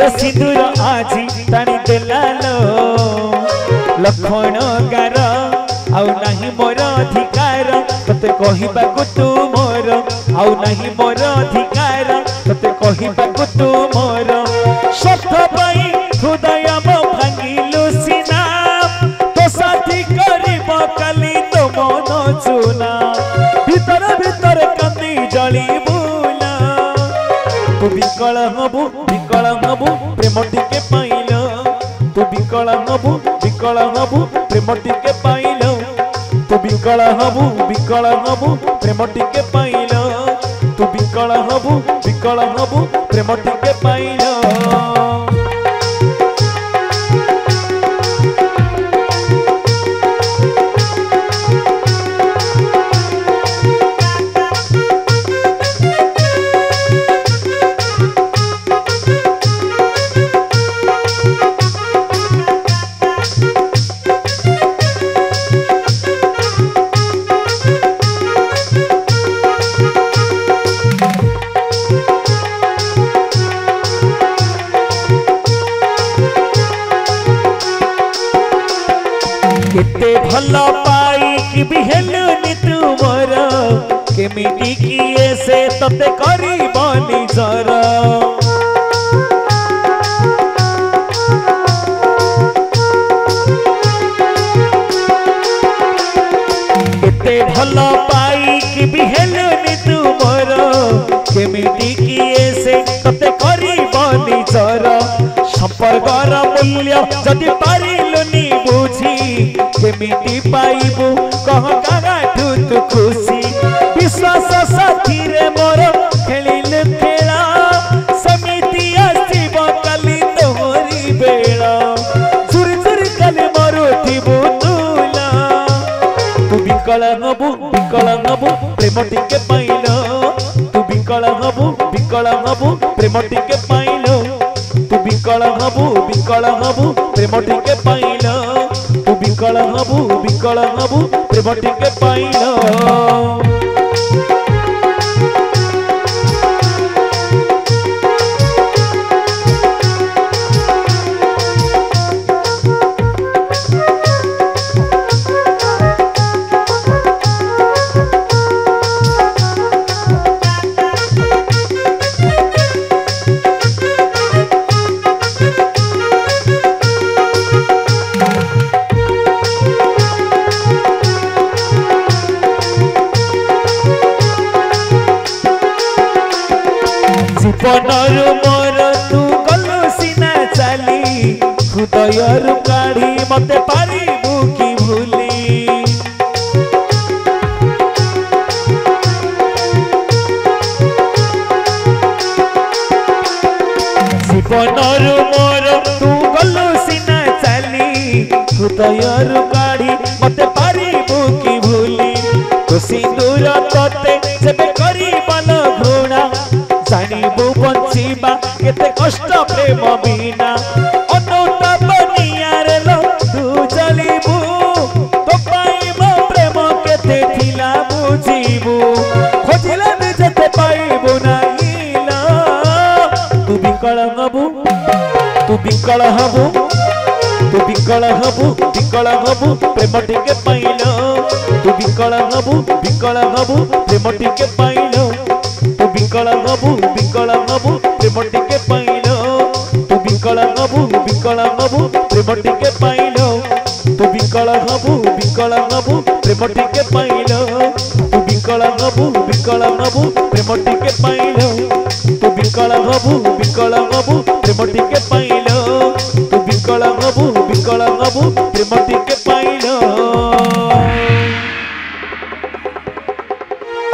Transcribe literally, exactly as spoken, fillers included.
सिंदूर आजी टाणी देलालो लखन गार आउ नहीं मोर अधिकार तते कहिबाकु तू मोर आउ नहीं मोर अधिकार तते कहिबाकु तू मोर स्वार्थ पाई हृदय मो भांगिलु सिना तो साथी करिब काली तो मन चुना भीतर भीतर कांदी जली बुला तू विकल हबु विकल हबु प्रेम टिके पाइल तू विकल हबु विकल हबु प्रेम टिके पाइल तू विकल हबु विकल हबु प्रेम टिके पाइल तू विकल हबु विकल हबु प्रेम टिके पाइल केते भल पाई कि बिहेलुनी तू मोर केमिटी किए से तते करिबनी जर केते भल पाई कि बिहेलुनी तू मोर केमिटी किए से तते करिबनी जर संपर्कर मूल्य जदि पारिलुनी बुझी केमिटी पाइबू कह कागाठू तू खुशी विश्वास साथी रे मोर खेलिलु खेला समिति आसीब काली तोहरी बेला झुरी झुरी काली मरुथिबू तुला तू विकल हबु विकल हबु प्रेम टिके पाइल तू विकल हबु विकल हबु प्रेम टिके पाइल तू विकल हबु विकल हबु प्रेम टिके पाइल तू विकल हबु विकल हबु प्रेम टिके पाइल जीवनरु मोर तू गलु सिना चाली हृदयरु काढ़ी मते पारिबू कि भूली जीवनरु मोर तू गलु सिना चाली हृदयरु काढ़ी मते पारिबू कि भूली तो सिंदूर तते जेबे करिबल घृणा जानिबू बंचिबा केते कष्ट प्रेम बिना अनुताप नियारे लो तू जलिबू तो पाइबो प्रेम केते थिला बुझिबू खोजिला निजते पाइबू नाइला तू विकल हबु तू विकल हबु तू विकल हबु विकल हबु प्रेम टिके पाइल तू विकल हबु विकल हबु प्रेम टिके पाइल तू विकल हबु विकल हबु प्रेम टिके पाइल तू विकल हबु विकल हबु प्रेम टिके पाइल तू विकल हबु विकल हबु प्रेम टिके पाइल तू विकल हबु विकल हबु प्रेम टिके पाइल तू विकल हबु विकल हबु प्रेम टिके पाइल तू विकल हबु विकल हबु प्रेम टिके पाइल।